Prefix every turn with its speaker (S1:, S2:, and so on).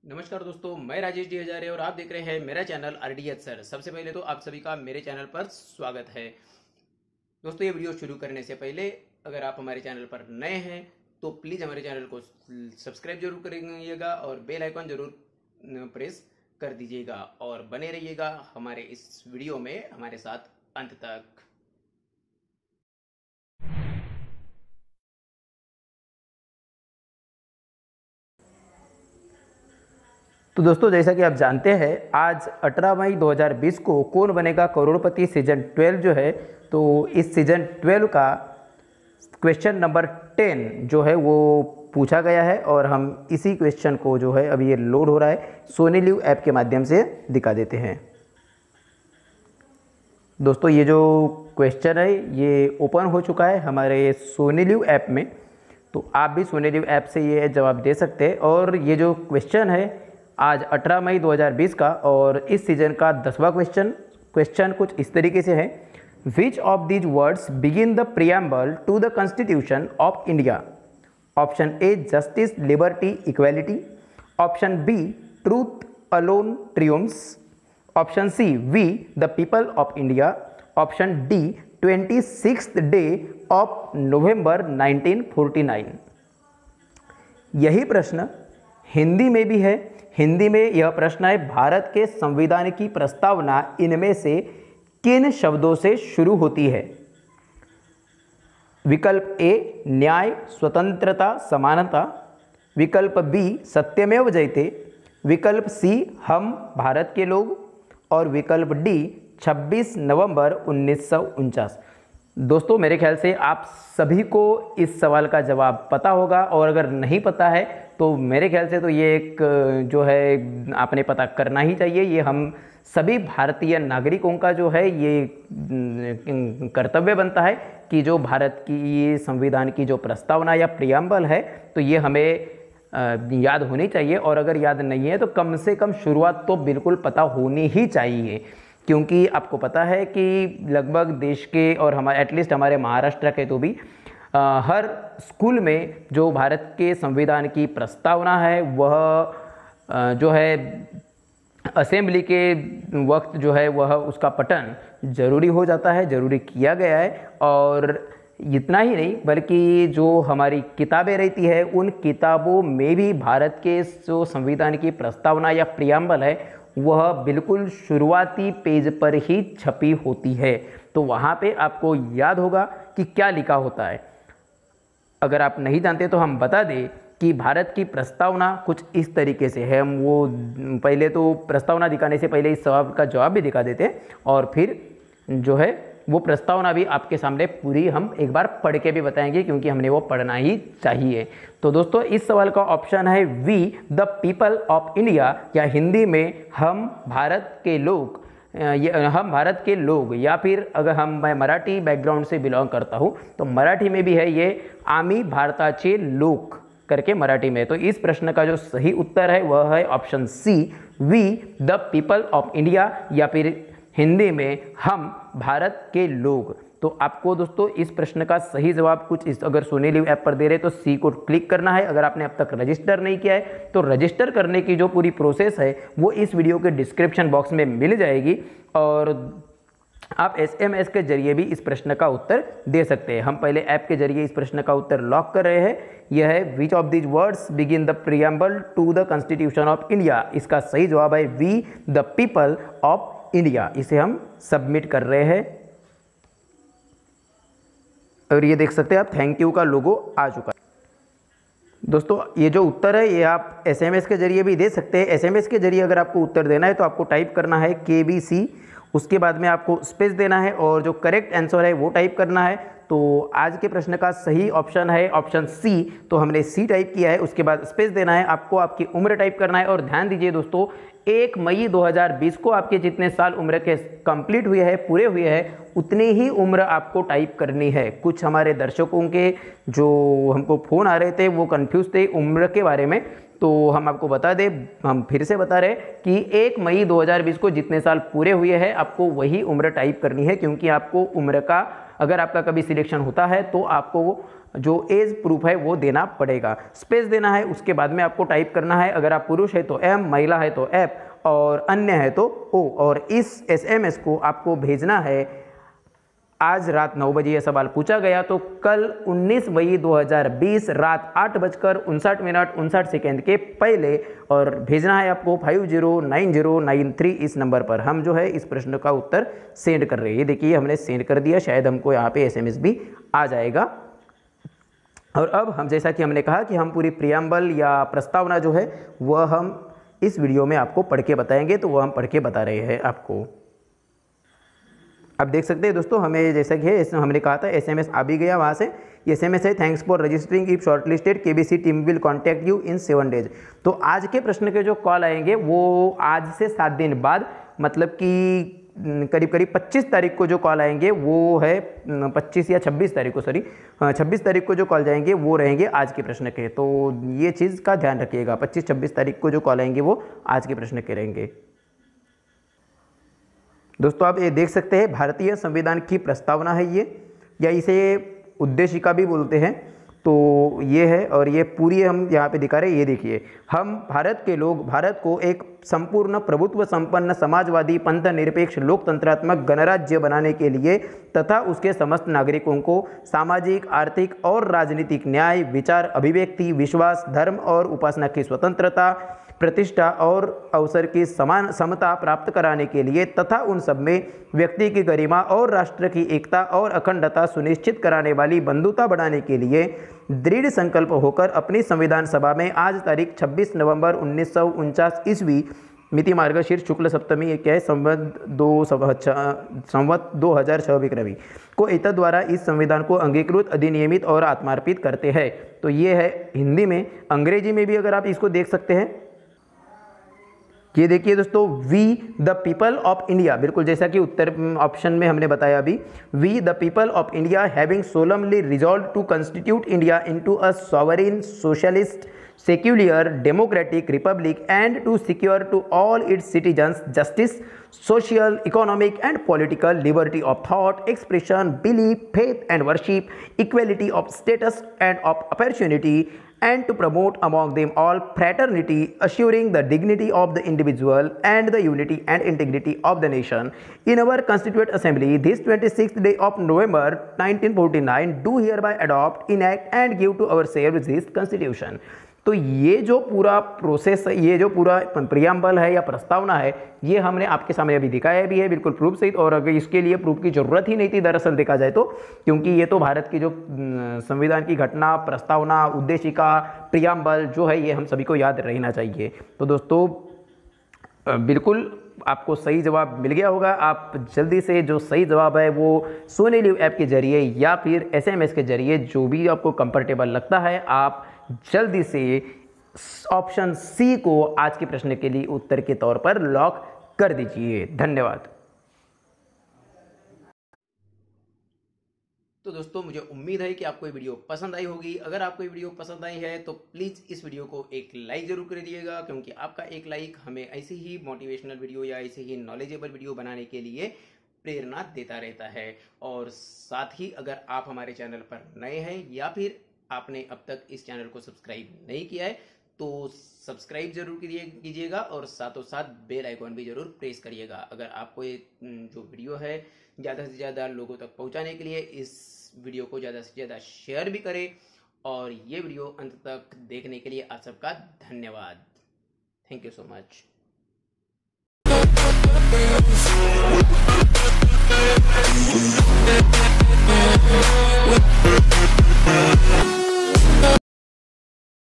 S1: नमस्कार दोस्तों, मैं राजेश डी हजारे और आप देख रहे हैं मेरा चैनल आरडीएच सर। सबसे पहले तो आप सभी का मेरे चैनल पर स्वागत है। दोस्तों, ये वीडियो शुरू करने से पहले अगर आप हमारे चैनल पर नए हैं तो प्लीज़ हमारे चैनल को सब्सक्राइब जरूर करिएगा और बेल आइकन जरूर प्रेस कर दीजिएगा और बने रहिएगा हमारे इस वीडियो में हमारे साथ अंत तक। तो दोस्तों, जैसा कि आप जानते हैं, आज 18 मई 2020 को कौन बनेगा करोड़पति सीजन 12 जो है, तो इस सीजन 12 का क्वेश्चन नंबर 10 जो है वो पूछा गया है और हम इसी क्वेश्चन को जो है अभी ये लोड हो रहा है सोनी लिव ऐप के माध्यम से दिखा देते हैं। दोस्तों, ये जो क्वेश्चन है ये ओपन हो चुका है हमारे सोनी लिव ऐप में, तो आप भी सोनी लिव ऐप से ये जवाब दे सकते हैं। और ये जो क्वेश्चन है आज 18 मई 2020 का और इस सीजन का 10वां क्वेश्चन कुछ इस तरीके से है। Which of these words begin the preamble to the constitution of India? Option A justice, liberty, equality. Option B truth alone triumphs. Option C we the people of India. Option D 26th day of November 1949। यही प्रश्न हिंदी में भी है। हिंदी में यह प्रश्न है, भारत के संविधान की प्रस्तावना इनमें से किन शब्दों से शुरू होती है? विकल्प ए न्याय, स्वतंत्रता, समानता। विकल्प बी सत्यमेव जयते। विकल्प सी हम भारत के लोग। और विकल्प डी 26 नवंबर 1949। दोस्तों, मेरे ख्याल से आप सभी को इस सवाल का जवाब पता होगा और अगर नहीं पता है तो मेरे ख्याल से तो ये एक जो है आपने पता करना ही चाहिए। ये हम सभी भारतीय नागरिकों का जो है ये कर्तव्य बनता है कि जो भारत की ये संविधान की जो प्रस्तावना या प्रियम्बल है तो ये हमें याद होनी चाहिए। और अगर याद नहीं है तो कम से कम शुरुआत तो बिल्कुल पता होनी ही चाहिए, क्योंकि आपको पता है कि लगभग देश के और हमारे एटलीस्ट हमारे महाराष्ट्र के तो भी हर स्कूल में जो भारत के संविधान की प्रस्तावना है वह जो है असेंबली के वक्त जो है वह उसका पठन जरूरी हो जाता है, जरूरी किया गया है। और इतना ही नहीं बल्कि जो हमारी किताबें रहती है उन किताबों में भी भारत के जो संविधान की प्रस्तावना या प्रियम्बल है वह बिल्कुल शुरुआती पेज पर ही छपी होती है। तो वहाँ पे आपको याद होगा कि क्या लिखा होता है। अगर आप नहीं जानते तो हम बता दें कि भारत की प्रस्तावना कुछ इस तरीके से है। हम वो पहले तो प्रस्तावना दिखाने से पहले इस सवाल का जवाब भी दिखा देते और फिर जो है वो प्रस्तावना भी आपके सामने पूरी हम एक बार पढ़ के भी बताएंगे, क्योंकि हमने वो पढ़ना ही चाहिए। तो दोस्तों, इस सवाल का ऑप्शन है we the people of India, या हिंदी में हम भारत के लोग, हम भारत के लोग। या फिर अगर मैं मराठी बैकग्राउंड से बिलोंग करता हूँ तो मराठी में भी है ये आम्ही भारताचे लोक करके मराठी में। तो इस प्रश्न का जो सही उत्तर है वह है option C we the people of India, या फिर हिंदी में हम भारत के लोग। तो आपको दोस्तों इस प्रश्न का सही जवाब कुछ इस, अगर सोनी लिव ऐप पर दे रहे तो सी को क्लिक करना है। अगर आपने अब तक रजिस्टर नहीं किया है तो रजिस्टर करने की जो पूरी प्रोसेस है वो इस वीडियो के डिस्क्रिप्शन बॉक्स में मिल जाएगी और आप SMS के जरिए भी इस प्रश्न का उत्तर दे सकते हैं। हम पहले ऐप के जरिए इस प्रश्न का उत्तर लॉक कर रहे हैं। यह है which of these words begin the preamble to the constitution of India. इसका सही जवाब है we the people of India. इसे हम सबमिट कर रहे हैं और ये देख सकते हैं आप थैंक यू का लोगो आ चुका है। दोस्तों, ये जो उत्तर है ये आप SMS के जरिए भी दे सकते हैं। SMS के जरिए अगर आपको उत्तर देना है तो आपको टाइप करना है KBC, उसके बाद में आपको स्पेस देना है और जो करेक्ट आंसर है वो टाइप करना है। तो आज के प्रश्न का सही ऑप्शन है ऑप्शन सी, तो हमने सी टाइप किया है। उसके बाद स्पेस देना है, आपको आपकी उम्र टाइप करना है। और ध्यान दीजिए दोस्तों, 1 मई 2020 को आपके जितने साल उम्र के कंप्लीट हुए हैं, पूरे हुए हैं, उतनी ही उम्र आपको टाइप करनी है। कुछ हमारे दर्शकों के जो हमको फ़ोन आ रहे थे वो कंफ्यूज थे उम्र के बारे में, तो हम आपको बता दें, हम फिर से बता रहे कि 1 मई 2020 को जितने साल पूरे हुए हैं आपको वही उम्र टाइप करनी है, क्योंकि आपको उम्र का अगर आपका कभी सिलेक्शन होता है तो आपको जो एज प्रूफ है वो देना पड़ेगा। स्पेस देना है, उसके बाद में आपको टाइप करना है, अगर आप पुरुष है तो एम, महिला है तो एफ और अन्य है तो ओ। और इस SMS को आपको भेजना है। आज रात 9 बजे यह सवाल पूछा गया, तो कल 19 मई 2020 रात 8:59 के पहले, और भेजना है आपको 509093 इस नंबर पर। हम जो है इस प्रश्न का उत्तर सेंड कर रहे हैं। ये देखिए हमने सेंड कर दिया, शायद हमको यहाँ पे SMS भी आ जाएगा। और अब हम, जैसा कि हमने कहा कि हम पूरी प्रियम्बल या प्रस्तावना जो है वह हम इस वीडियो में आपको पढ़ के बताएंगे, तो वह हम पढ़ के बता रहे हैं आपको। अब देख सकते हैं दोस्तों, हमें जैसा कि है हमने कहा था SMS आ भी गया वहाँ से। ये SMS है, thanks for registering, if shortlisted KBC team will contact you in 7 days. तो आज के प्रश्न के जो कॉल आएंगे वो आज से 7 दिन बाद, मतलब कि करीब 25 तारीख को जो कॉल आएंगे वो है 25 या 26 तारीख को, सॉरी 26 तारीख को जो कॉल जाएंगे वो रहेंगे आज के प्रश्न के। तो ये चीज़ का ध्यान रखिएगा, 25-26 तारीख को जो कॉल आएंगे वो आज के प्रश्न के रहेंगे। दोस्तों आप ये देख सकते हैं, भारतीय संविधान की प्रस्तावना है ये, या इसे उद्देशिका भी बोलते हैं। तो ये है, और ये पूरी हम यहाँ पे दिखा रहे हैं। ये देखिए, हम भारत के लोग भारत को एक संपूर्ण प्रभुत्व संपन्न समाजवादी पंथ निरपेक्ष लोकतंत्रात्मक गणराज्य बनाने के लिए तथा उसके समस्त नागरिकों को सामाजिक, आर्थिक और राजनीतिक न्याय, विचार, अभिव्यक्ति, विश्वास, धर्म और उपासना की स्वतंत्रता, प्रतिष्ठा और अवसर की समान समता प्राप्त कराने के लिए तथा उन सब में व्यक्ति की गरिमा और राष्ट्र की एकता और अखंडता सुनिश्चित कराने वाली बंधुता बढ़ाने के लिए दृढ़ संकल्प होकर अपनी संविधान सभा में आज तारीख 26 नवंबर 1949 ईस्वी मिति मार्गशीर्ष शुक्ल सप्तमी क्या है संवत 2006 विक्रमी को एतद द्वारा इस संविधान को अंगीकृत, अधिनियमित और आत्मार्पित करते हैं। तो ये है हिंदी में। अंग्रेजी में भी अगर आप इसको देख सकते हैं, ये देखिए दोस्तों, we the people of India, बिल्कुल जैसा कि उत्तर ऑप्शन में हमने बताया अभी, we the people of India having solemnly resolve to constitute India into a sovereign socialist secular democratic republic and to secure to all its citizens justice, social, economic and political liberty of thought, expression, belief, faith and worship, equality of status and of opportunity, and to promote among them all fraternity, assuring the dignity of the individual and the unity and integrity of the nation. In our Constituent Assembly, this 26th day of November 1949, do hereby adopt, enact and give to ourselves this Constitution. तो ये जो पूरा process है, ये जो पूरा preamble है या प्रस्तावना है, ये हमने आपके सामने अभी दिखाया भी है बिल्कुल प्रूफ सहित। और अगर इसके लिए प्रूफ की ज़रूरत ही नहीं थी दरअसल देखा जाए तो, क्योंकि ये तो भारत की जो संविधान की घटना, प्रस्तावना, उद्देशिका, प्रियम्बल जो है ये हम सभी को याद रहना चाहिए। तो दोस्तों बिल्कुल आपको सही जवाब मिल गया होगा। आप जल्दी से जो सही जवाब है वो सोनेलिव ऐप के जरिए या फिर SMS के जरिए, जो भी आपको कंफर्टेबल लगता है, आप जल्दी से ऑप्शन सी को आज के प्रश्न के लिए उत्तर के तौर पर लॉक कर दीजिए। धन्यवाद। तो दोस्तों मुझे उम्मीद है कि आपको ये वीडियो पसंद आई होगी। अगर आपको ये वीडियो पसंद आई है तो प्लीज़ इस वीडियो को एक लाइक ज़रूर कर दिएगा, क्योंकि आपका एक लाइक हमें ऐसे ही मोटिवेशनल वीडियो या ऐसे ही नॉलेजेबल वीडियो बनाने के लिए प्रेरणा देता रहता है। और साथ ही अगर आप हमारे चैनल पर नए हैं या फिर आपने अब तक इस चैनल को सब्सक्राइब नहीं किया है तो सब्सक्राइब जरूर कीजिएगा और साथों साथ बेल आइकॉन भी जरूर प्रेस करिएगा। अगर आपको ये जो वीडियो है ज़्यादा से ज़्यादा लोगों तक पहुंचाने के लिए इस वीडियो को ज़्यादा से ज़्यादा शेयर भी करें। और ये वीडियो अंत तक देखने के लिए आप सबका धन्यवाद। Thank you so much.